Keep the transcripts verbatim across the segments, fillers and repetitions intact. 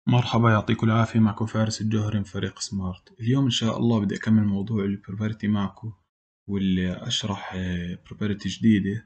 مرحبا، يعطيكم العافية. معكم فارس الجوهري من فريق سمارت. اليوم إن شاء الله بدي أكمل موضوع البروبرتي معكم، واللي أشرح بروبرتي جديدة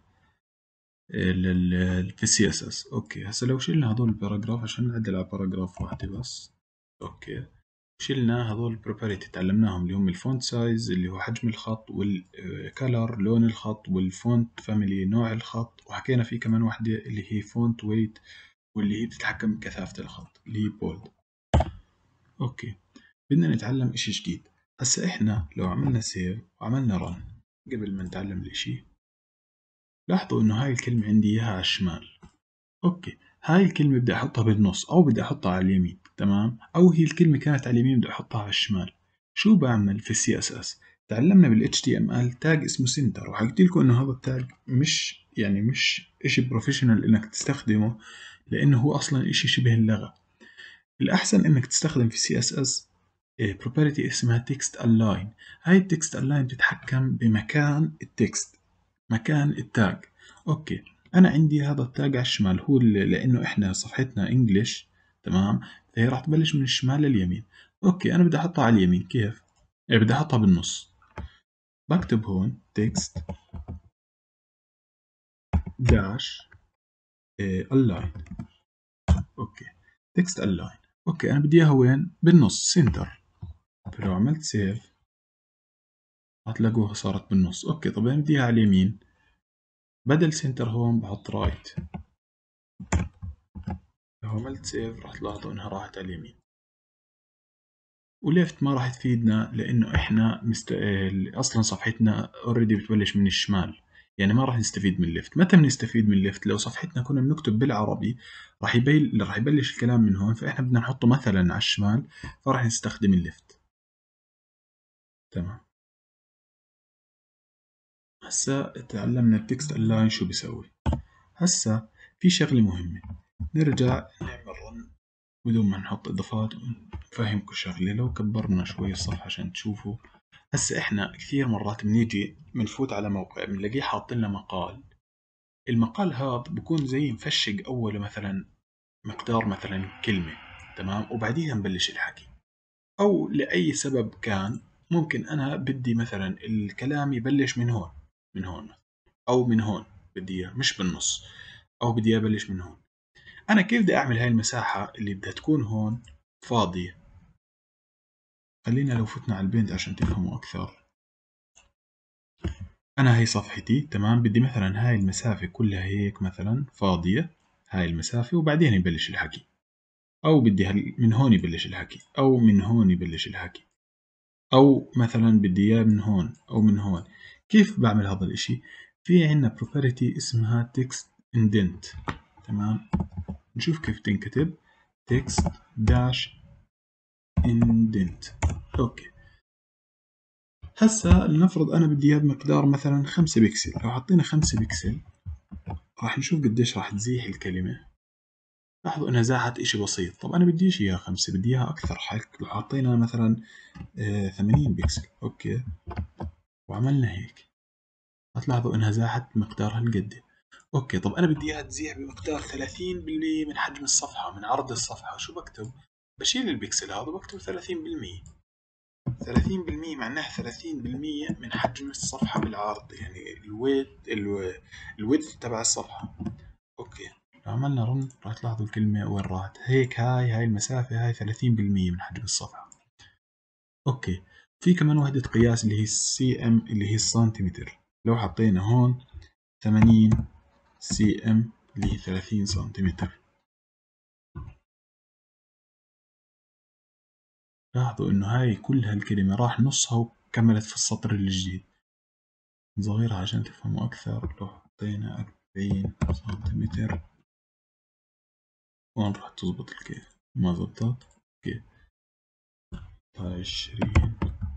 لل في السي اس اس. أوكي، هسا لو شلنا هذول الباراجراف عشان نعدل على باراجراف واحدة بس. أوكي، شلنا هذول البروبرتي تعلمناهم، اللي هم الفونت سايز اللي هو حجم الخط، والكالر لون الخط، والفونت فاميلي نوع الخط، وحكينا في كمان واحدة اللي هي فونت ويت، واللي هي بتتحكم بكثافة الخط اللي هي بولد. اوكي، بدنا نتعلم اشي جديد. هسا احنا لو عملنا سيف وعملنا رن قبل ما نتعلم الاشي، لاحظوا انه هاي الكلمة عندي اياها على الشمال. اوكي، هاي الكلمة بدي احطها بالنص او بدي احطها على اليمين، تمام؟ او هي الكلمة كانت على اليمين بدي احطها على الشمال. شو بعمل في السي اس اس؟ تعلمنا بال إتش تي إم إل تاج اسمه سنتر، وحكيت لكم انه هذا التاج مش يعني مش اشي بروفيشنال انك تستخدمه، لانه هو اصلا اشي شبه اللغة. الأحسن إنك تستخدم في سي إس إس property اسمها text align. هاي التكست align بتتحكم بمكان التكست، مكان التاج. أوكي، أنا عندي هذا التاج على الشمال، هو لأنه إحنا صفحتنا إنجليش، تمام؟ فهي راح تبلش من الشمال لليمين. أوكي، أنا بدي أحطها على اليمين. كيف؟ إيه، بدي أحطها بالنص. بكتب هون text dash align. أوكي، text align. أوكي، أنا بدي إياها وين؟ بالنص، سنتر. فلو عملت سيف هتلاقوها صارت بالنص. اوكي، طب انا بديها على اليمين، بدل سنتر هون بحط رايت. لو عملت سيف راح تلاحظوا انها راحت على اليمين. وليفت ما راح تفيدنا لانه احنا مست... اصلا صفحتنا اوريدي بتبلش من الشمال، يعني ما راح نستفيد من الليفت. متى بنستفيد من الليفت؟ لو صفحتنا كنا بنكتب بالعربي راح يبين راح يبلش الكلام من هون، فاحنا بدنا نحطه مثلا على الشمال، فراح نستخدم الليفت. تمام، هسا تعلمنا التكست الاين شو بيسوي. هسا في شغلة مهمة، نرجع نعمل رن بدون ما نحط إضافات ونفهمكم شغلة. لو كبرنا شوي الصفحة عشان تشوفوا. هسا إحنا كثير مرات بنيجي بنفوت على موقع بنلاقيه حاط لنا مقال. المقال هذا بكون زي مفشق أوله مثلا مقدار مثلا كلمة، تمام؟ وبعديها نبلش الحكي، أو لأي سبب كان ممكن أنا بدي مثلا الكلام يبلش من هون، من هون أو من هون، بدي إياه مش بالنص، أو بدي إياه يبلش من هون. أنا كيف بدي أعمل هاي المساحة اللي بدها تكون هون فاضية؟ خلينا لو فتنا على البينت عشان تفهموا أكثر. أنا هاي صفحتي، تمام؟ بدي مثلا هاي المسافة كلها هيك مثلا فاضية، هاي المسافة، وبعدين يبلش الحكي. أو بدي هال- من هون يبلش الحكي، أو من هون يبلش الحكي، أو مثلا بدي إياه من هون أو من هون. كيف بعمل هذا الإشي؟ في عنا property اسمها text indent، تمام؟ نشوف كيف تنكتب text dash indent. أوكي، هسا لنفرض أنا بدي إياه بمقدار مثلا خمسة بكسل. لو حطينا خمسة بكسل راح نشوف قديش راح تزيح الكلمة. لاحظوا إنها زاحت إشي بسيط. طب أنا بديش إياها خمسة، بدي إياها أكثر. حك لو حطينا مثلا آه ثمانين بكسل، أوكي، وعملنا هيك، هتلاحظوا إنها زاحت بمقدار هالقد. أوكي، طب أنا بدي إياها تزيح بمقدار ثلاثين بالمية من حجم الصفحة، من عرض الصفحة. شو بكتب؟ بشيل البكسل هذا وبكتب ثلاثين بالمية. ثلاثين بالمية معناها ثلاثين بالمية من حجم الصفحة بالعرض، يعني الويت الويدث تبع الصفحة. اوكي، لو عملنا رن راح تلاحظوا الكلمة وين راحت. هيك هاي هاي المسافة هاي ثلاثين بالمية من حجم الصفحة. اوكي، في كمان وحدة قياس اللي هي السي ام اللي هي السنتيمتر. لو حطينا هون ثمانين سي ام اللي هي ثلاثين سنتيمتر، لاحظوا انه هاي كل هالكلمة راح نصها وكملت في السطر الجديد. نصغرها عشان تفهموا أكثر. لو حطينا أربعين سنتيمتر وين راح تزبط الكيف؟ ما زبطت. اوكي، عشرين،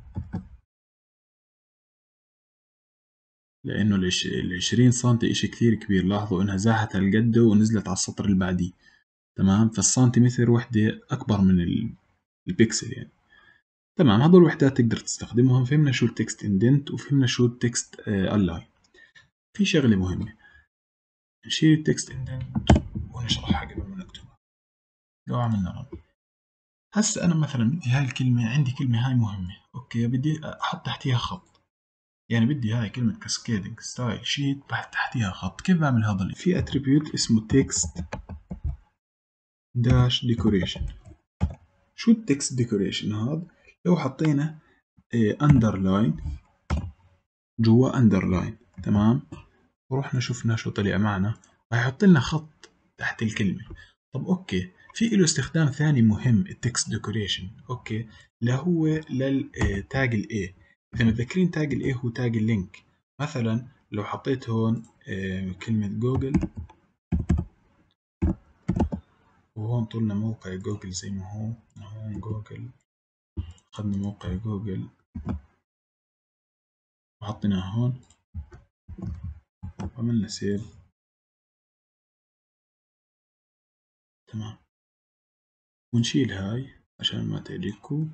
لأنه العش- العشرين سنتي إشي كثير كبير. لاحظوا إنها زاحت هالقد ونزلت على السطر اللي بعديه، تمام؟ فالسنتيمتر وحدة أكبر من ال- البكسل يعني. تمام، هذول الوحدات تقدر تستخدمهم. فهمنا شو التكست اندنت وفهمنا شو التكست الاين. في شغلة مهمة، نشيل التكست اندنت ونشرحها قبل ما نكتبها. لو عملنا رن هسه أنا مثلا بدي هاي الكلمة، عندي كلمة هاي مهمة، أوكي، بدي أحط تحتيها خط، يعني بدي هاي كلمة cascading style sheet بحط تحتيها خط. كيف بعمل هذا؟ في اتريبيوت اسمه text dash decoration. شو التكست ديكوريشن هذا؟ لو حطينا اندرلاين جوا اندرلاين، تمام، ورحنا شفنا شو طلع معنا، راح يحط لنا خط تحت الكلمة. طب اوكي، في له استخدام ثاني مهم التكست ديكوريشن، اوكي، اللي هو للتاج الاي. اذا متذكرين تاج الاي هو تاج اللينك. مثلا لو حطيت هون كلمة جوجل، وهون طلنا موقع جوجل زي ما هو، هون جوجل، أخذنا موقع جوجل وحطيناه هون وعملنا سيف، تمام، ونشيل هاي عشان ما تعجبكم.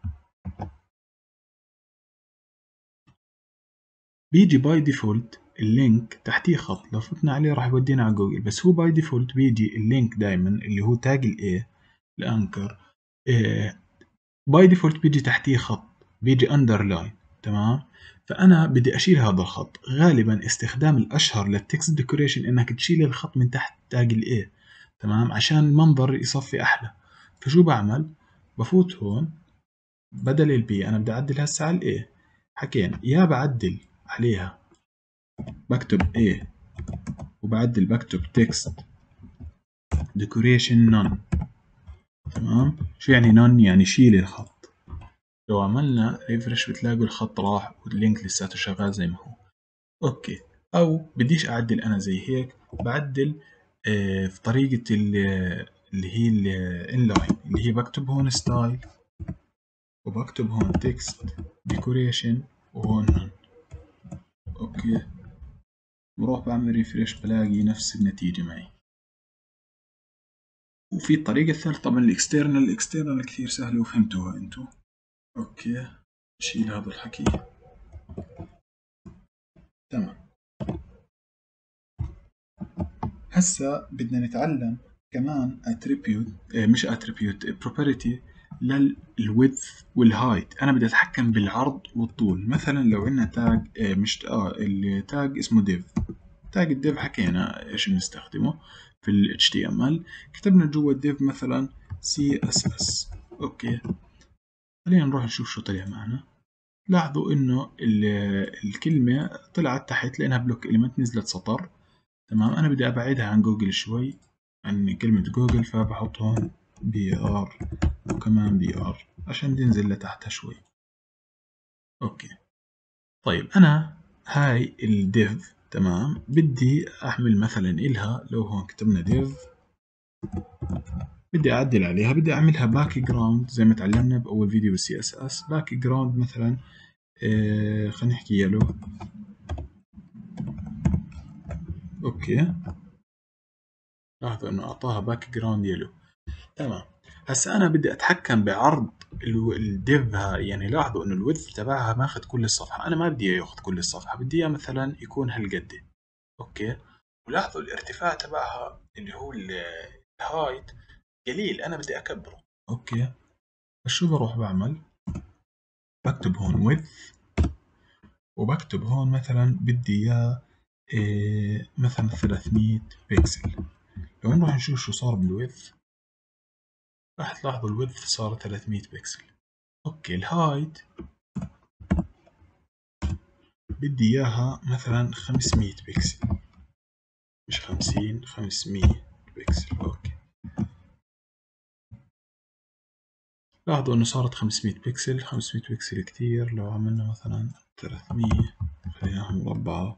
بيجي باي ديفولت اللينك تحتيه خط، لو فتنا عليه راح يودينا على جوجل، بس هو باي ديفولت بيجي اللينك دائما اللي هو تاج الاي الانكر، باي ديفولت بيجي تحتيه خط، بيجي اندرلاين، تمام. فانا بدي اشيل هذا الخط. غالبا استخدام الاشهر للتكست ديكوريشن انك تشيل الخط من تحت تاج الاي، تمام، عشان المنظر يصفي احلى. فشو بعمل؟ بفوت هون، بدل البي انا بدي اعدل هسه على الاي، حكينا يا بعدل عليها بكتب A وبعدل بكتب text decoration none، تمام. شو يعني none؟ يعني شيل الخط. لو عملنا ريفرش بتلاقوا الخط راح واللينك لساته شغال زي ما هو، اوكي. او بديش اعدل انا زي هيك، بعدل آه في طريقة اللي هي الانلاين، اللي هي بكتب هون ستايل وبكتب هون text decoration وهون none، اوكي، بروح بعمل ريفرش بلاقي نفس النتيجة معي. وفي الطريقة الثالثة طبعا الاكسترنال، الاكسترنال كثير سهلة وفهمتوها انتو، اوكي. نشيل هذا الحكي، تمام. هسا بدنا نتعلم كمان اتريبيوت، اه مش اتريبيوت، بروبرتي للويدث والهايت. انا بدي اتحكم بالعرض والطول. مثلا لو عندنا تاج اه مش اه التاج اسمه div، تاج الديف حكينا ايش بنستخدمه في ال إتش تي إم إل، كتبنا جوا الديف مثلا سي إس إس، اوكي. خلينا نروح نشوف شو طلع معنا. لاحظوا انه الكلمة طلعت تحت لانها بلوك إليمنت، نزلت سطر، تمام. انا بدي ابعدها عن جوجل شوي، عن كلمة جوجل، فبحط هون بي ار وكمان بي ار عشان تنزل لتحتها شوي، اوكي. طيب انا هاي الديف، تمام، بدي اعمل مثلا إلها، لو هون كتبنا ديف بدي اعدل عليها، بدي اعملها باك جراوند زي ما تعلمنا باول فيديو بالسي اس اس. باك جراوند مثلا آه خلينا نحكي يلو، اوكي. لاحظوا انه اعطاها باك جراوند يلو، تمام. هسا انا بدي اتحكم بعرض الديف هاي، يعني لاحظوا انه الويدث تبعها ماخذ كل الصفحه، انا ما بدي اياه ياخذ كل الصفحه، بدي اياه مثلا يكون هالقد، اوكي. ولاحظوا الارتفاع تبعها اللي هو الهايت قليل، انا بدي اكبره، اوكي. فشو بروح بعمل؟ بكتب هون width، وبكتب هون مثلا بدي اياه إيه مثلا ثلاثمية بكسل. لو نروح نشوف شو صار بالويدث، راح تلاحظوا الويدث صار ثلاثمية بكسل، اوكي. الهايت بدي اياها مثلا خمسمية بكسل، مش خمسين، خمسمية بكسل، اوكي. لاحظوا انه صارت خمسمية بكسل، خمسمية بكسل كتير. لو عملنا مثلا ثلاثمية، خليناها مربعة،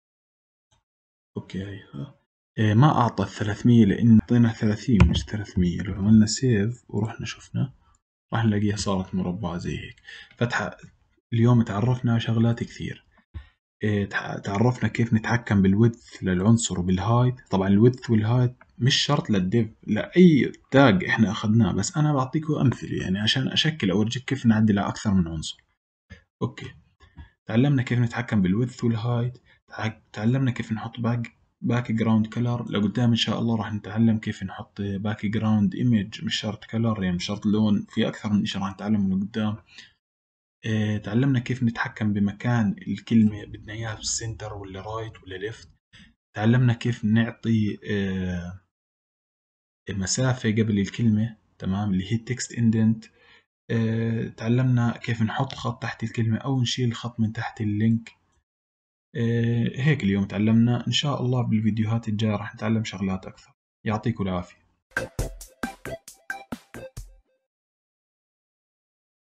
اوكي. هيها إيه ما اعطى ثلاثمية لان اعطينا ثلاثين مش ثلاثمية. لو عملنا سيف ورحنا شفنا راح نلاقيها صارت مربعة زي هيك. فتح اليوم تعرفنا شغلات كثير. إيه تعرفنا كيف نتحكم بالويدث للعنصر وبالهايت. طبعا الويدث والهايت مش شرط للديف، لأي تاج احنا اخذناه، بس انا بعطيكم امثله يعني عشان اشكل اورجيك كيف نعدل على اكثر من عنصر، اوكي. تعلمنا كيف نتحكم بالويدث والهايت، تعلمنا كيف نحط باك باك جراوند كلر. لقدام إن شاء الله راح نتعلم كيف نحط باك جراوند إيمج، مش شرط كلر يعني مش شرط لون، في أكثر من إشي راح نتعلمه لقدام. اه تعلمنا كيف نتحكم بمكان الكلمة، بدنا إياها في السنتر ولا رايت ولا ليفت. تعلمنا كيف نعطي اه مسافة قبل الكلمة، تمام، اللي هي التكست اندنت. اه تعلمنا كيف نحط خط تحت الكلمة أو نشيل خط من تحت اللينك. اه هيك اليوم تعلمنا. إن شاء الله بالفيديوهات الجاية راح نتعلم شغلات أكثر. يعطيكم العافية.